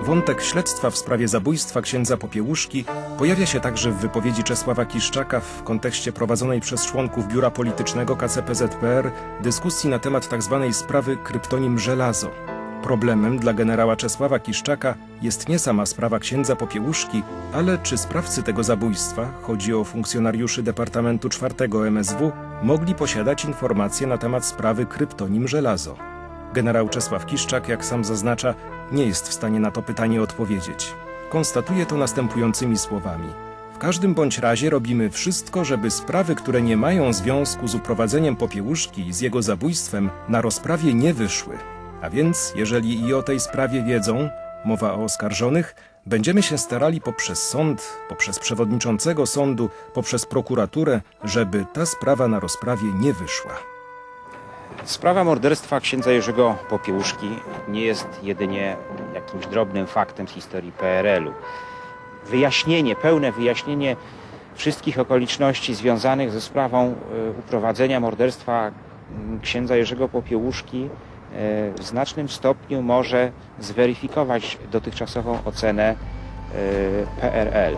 Wątek śledztwa w sprawie zabójstwa księdza Popiełuszki pojawia się także w wypowiedzi Czesława Kiszczaka w kontekście prowadzonej przez członków Biura Politycznego KCPZPR dyskusji na temat tzw. sprawy kryptonim Żelazo. Problemem dla generała Czesława Kiszczaka jest nie sama sprawa księdza Popiełuszki, ale czy sprawcy tego zabójstwa, chodzi o funkcjonariuszy Departamentu IV MSW, mogli posiadać informacje na temat sprawy kryptonim Żelazo. Generał Czesław Kiszczak, jak sam zaznacza, nie jest w stanie na to pytanie odpowiedzieć. Konstatuje to następującymi słowami. W każdym bądź razie robimy wszystko, żeby sprawy, które nie mają związku z uprowadzeniem Popiełuszki i z jego zabójstwem, na rozprawie nie wyszły. A więc, jeżeli i o tej sprawie wiedzą, mowa o oskarżonych, będziemy się starali poprzez sąd, poprzez przewodniczącego sądu, poprzez prokuraturę, żeby ta sprawa na rozprawie nie wyszła. Sprawa morderstwa księdza Jerzego Popiełuszki nie jest jedynie jakimś drobnym faktem z historii PRL-u. Pełne wyjaśnienie wszystkich okoliczności związanych ze sprawą uprowadzenia morderstwa księdza Jerzego Popiełuszki w znacznym stopniu może zweryfikować dotychczasową ocenę PRL.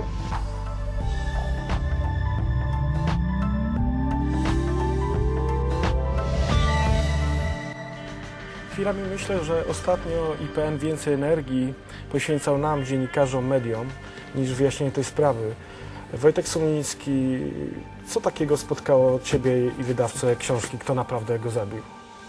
Chwilami myślę, że ostatnio IPN więcej energii poświęcał nam, dziennikarzom, mediom, niż wyjaśnienie tej sprawy. Wojtek Somiński, co takiego spotkało Ciebie i wydawcę książki Kto naprawdę go zabił?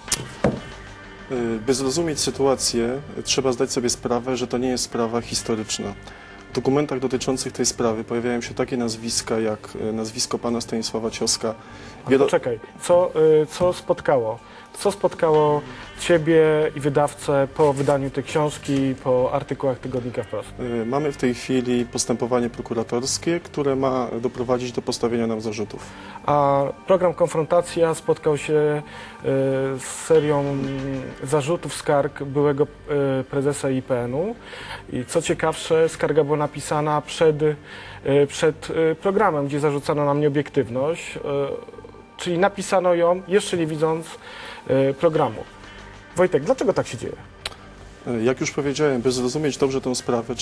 By zrozumieć sytuację, trzeba zdać sobie sprawę, że to nie jest sprawa historyczna. W dokumentach dotyczących tej sprawy pojawiają się takie nazwiska, jak nazwisko pana Stanisława Cioska. Poczekaj, co spotkało? Co spotkało Ciebie i wydawcę po wydaniu tej książki, po artykułach tygodnika Wprost? Mamy w tej chwili postępowanie prokuratorskie, które ma doprowadzić do postawienia nam zarzutów. A program Konfrontacja spotkał się z serią zarzutów, skarg byłego prezesa IPN-u. I co ciekawsze, skarga była napisana przed programem, gdzie zarzucano nam nieobiektywność. Czyli napisano ją jeszcze nie widząc programu. Wojtek, dlaczego tak się dzieje? Jak już powiedziałem, by zrozumieć dobrze tę sprawę,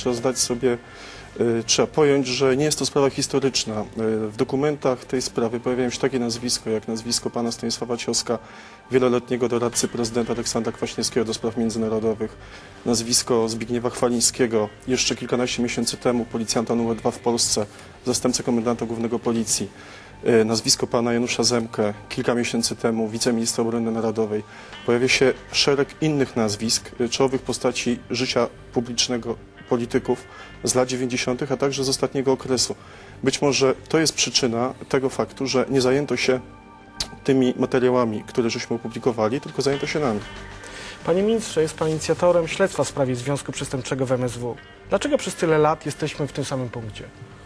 trzeba pojąć, że nie jest to sprawa historyczna. W dokumentach tej sprawy pojawiają się takie nazwisko, jak nazwisko pana Stanisława Cioska, wieloletniego doradcy prezydenta Aleksandra Kwaśniewskiego do spraw międzynarodowych, nazwisko Zbigniewa Chwalińskiego, jeszcze kilkanaście miesięcy temu policjanta numer 2 w Polsce, zastępcę komendanta głównego policji, nazwisko pana Janusza Zemkę, kilka miesięcy temu wiceministra obrony narodowej. Pojawia się szereg innych nazwisk, czołowych postaci życia publicznego polityków z lat 90., a także z ostatniego okresu. Być może to jest przyczyna tego faktu, że nie zajęto się tymi materiałami, które żeśmy opublikowali, tylko zajęto się nami. Panie ministrze, jest pan inicjatorem śledztwa w sprawie Związku Przestępczego w MSW. Dlaczego przez tyle lat jesteśmy w tym samym punkcie?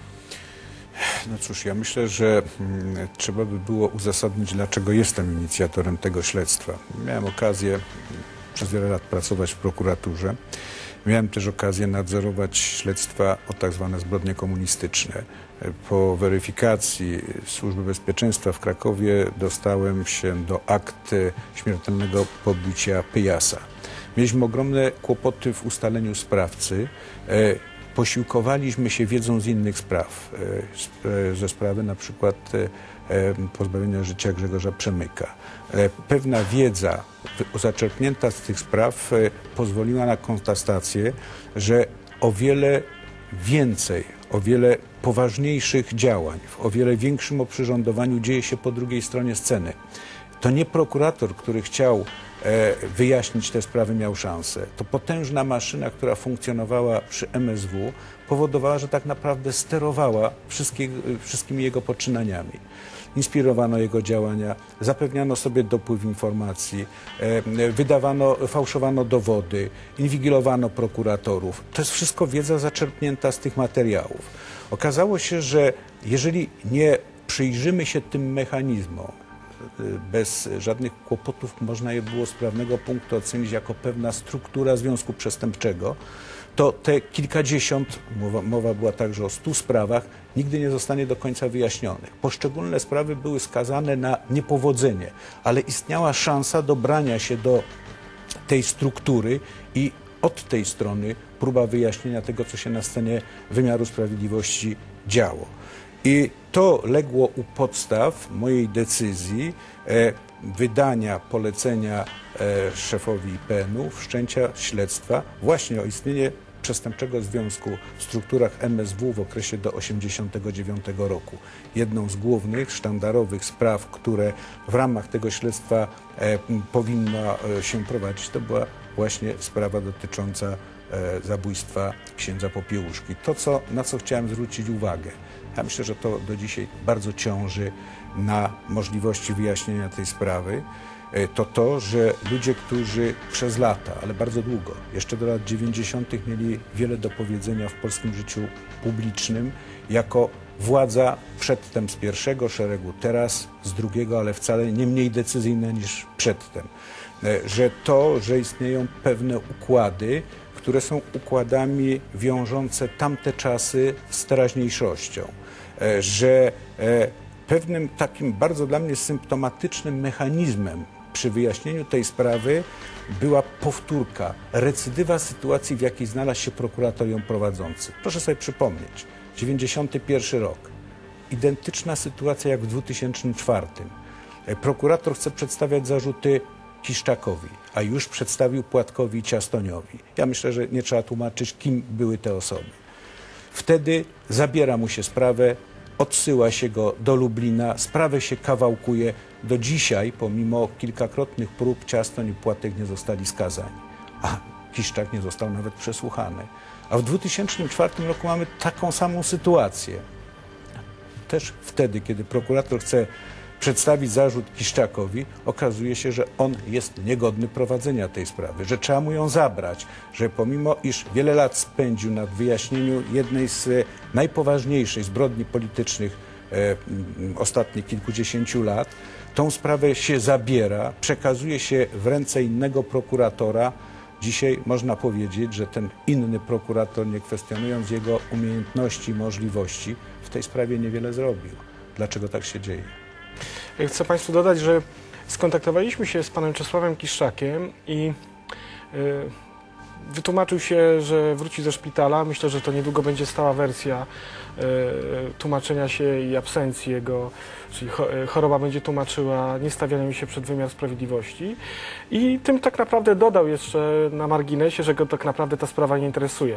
No cóż, ja myślę, że trzeba by było uzasadnić, dlaczego jestem inicjatorem tego śledztwa. Miałem okazję przez wiele lat pracować w prokuraturze. Miałem też okazję nadzorować śledztwa o tak zwane zbrodnie komunistyczne. Po weryfikacji Służby Bezpieczeństwa w Krakowie dostałem się do akt śmiertelnego pobicia Pyjasa. Mieliśmy ogromne kłopoty w ustaleniu sprawcy. Posiłkowaliśmy się wiedzą z innych spraw, ze sprawy na przykład pozbawienia życia Grzegorza Przemyka. Pewna wiedza zaczerpnięta z tych spraw pozwoliła na konstatację, że o wiele więcej, o wiele poważniejszych działań, w o wiele większym oprzyrządowaniu dzieje się po drugiej stronie sceny. To nie prokurator, który chciał wyjaśnić te sprawy, miał szansę. To potężna maszyna, która funkcjonowała przy MSW, powodowała, że tak naprawdę sterowała wszystkimi jego poczynaniami. Inspirowano jego działania, zapewniano sobie dopływ informacji, fałszowano dowody, inwigilowano prokuratorów. To jest wszystko wiedza zaczerpnięta z tych materiałów. Okazało się, że jeżeli nie przyjrzymy się tym mechanizmom, bez żadnych kłopotów można je było z prawnego punktu ocenić jako pewna struktura związku przestępczego, to te kilkadziesiąt, mowa była także o 100 sprawach, nigdy nie zostanie do końca wyjaśnionych. Poszczególne sprawy były skazane na niepowodzenie, ale istniała szansa dobrania się do tej struktury i od tej strony próba wyjaśnienia tego, co się na scenie wymiaru sprawiedliwości działo. I to legło u podstaw mojej decyzji wydania polecenia szefowi IPN-u wszczęcia śledztwa właśnie o istnienie przestępczego związku w strukturach MSW w okresie do 1989 roku. Jedną z głównych, sztandarowych spraw, które w ramach tego śledztwa powinna się prowadzić, to była właśnie sprawa dotycząca zabójstwa księdza Popiełuszki. Na co chciałem zwrócić uwagę, ja myślę, że to do dzisiaj bardzo ciąży na możliwości wyjaśnienia tej sprawy, to, że ludzie, którzy przez lata, ale bardzo długo, jeszcze do lat 90. mieli wiele do powiedzenia w polskim życiu publicznym, jako władza przedtem z pierwszego szeregu, teraz z drugiego, ale wcale nie mniej decyzyjna niż przedtem. Że istnieją pewne układy, które są układami wiążące tamte czasy z teraźniejszością, że pewnym takim bardzo dla mnie symptomatycznym mechanizmem przy wyjaśnieniu tej sprawy była powtórka, recydywa sytuacji, w jakiej znalazł się prokurator ją prowadzący. Proszę sobie przypomnieć, 91 rok, identyczna sytuacja jak w 2004. Prokurator chce przedstawiać zarzuty Kiszczakowi, a już przedstawił Płatkowi i Ciastoniowi. Ja myślę, że nie trzeba tłumaczyć, kim były te osoby. Wtedy zabiera mu się sprawę, odsyła się go do Lublina, sprawę się kawałkuje. Do dzisiaj, pomimo kilkakrotnych prób, Ciastoń i Płatek nie zostali skazani, a Kiszczak nie został nawet przesłuchany. A w 2004 roku mamy taką samą sytuację. Też wtedy, kiedy prokurator chce przedstawić zarzut Kiszczakowi, okazuje się, że on jest niegodny prowadzenia tej sprawy, że trzeba mu ją zabrać, że pomimo iż wiele lat spędził nad wyjaśnieniu jednej z najpoważniejszych zbrodni politycznych ostatnich kilkudziesięciu lat, tą sprawę się zabiera, przekazuje się w ręce innego prokuratora. Dzisiaj można powiedzieć, że ten inny prokurator, nie kwestionując jego umiejętności i możliwości, w tej sprawie niewiele zrobił. Dlaczego tak się dzieje? Chcę Państwu dodać, że skontaktowaliśmy się z panem Czesławem Kiszczakiem i wytłumaczył się, że wróci ze szpitala. Myślę, że to niedługo będzie stała wersja tłumaczenia się i absencji jego, czyli choroba będzie tłumaczyła niestawianiem się przed wymiar sprawiedliwości. I tym tak naprawdę dodał jeszcze na marginesie, że go tak naprawdę ta sprawa nie interesuje.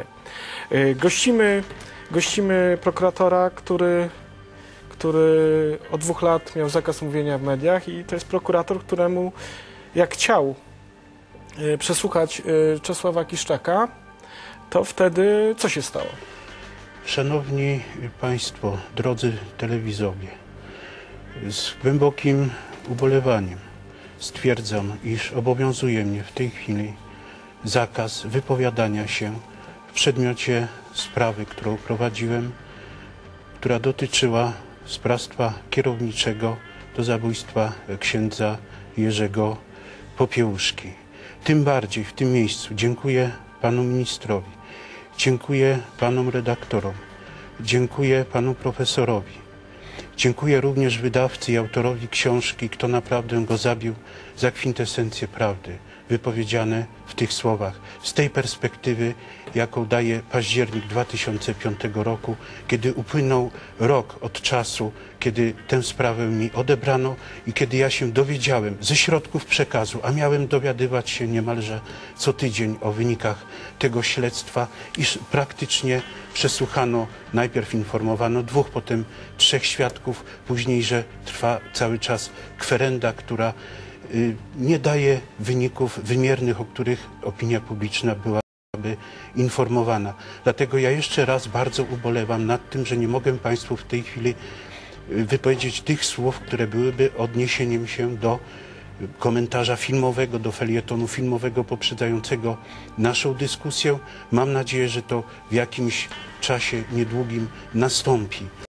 Gościmy prokuratora, który od 2 lat miał zakaz mówienia w mediach i to jest prokurator, któremu jak chciał przesłuchać Czesława Kiszczaka, to wtedy co się stało? Szanowni Państwo, drodzy telewizowie, z głębokim ubolewaniem stwierdzam, iż obowiązuje mnie w tej chwili zakaz wypowiadania się w przedmiocie sprawy, którą prowadziłem, która dotyczyła sprawstwa kierowniczego do zabójstwa księdza Jerzego Popiełuszki. Tym bardziej w tym miejscu dziękuję panu ministrowi, dziękuję panom redaktorom, dziękuję panu profesorowi, dziękuję również wydawcy i autorowi książki "Kto naprawdę go zabił" za kwintesencję prawdy wypowiedziane w tych słowach. Z tej perspektywy, jaką daje październik 2005 roku, kiedy upłynął rok od czasu, kiedy tę sprawę mi odebrano i kiedy ja się dowiedziałem ze środków przekazu, a miałem dowiadywać się niemalże co tydzień o wynikach tego śledztwa, iż praktycznie przesłuchano, najpierw informowano 2, potem 3 świadków, później, że trwa cały czas kwerenda, która nie daje wyników wymiernych, o których opinia publiczna byłaby informowana. Dlatego ja jeszcze raz bardzo ubolewam nad tym, że nie mogę Państwu w tej chwili wypowiedzieć tych słów, które byłyby odniesieniem się do komentarza filmowego, do felietonu filmowego poprzedzającego naszą dyskusję. Mam nadzieję, że to w jakimś czasie niedługim nastąpi.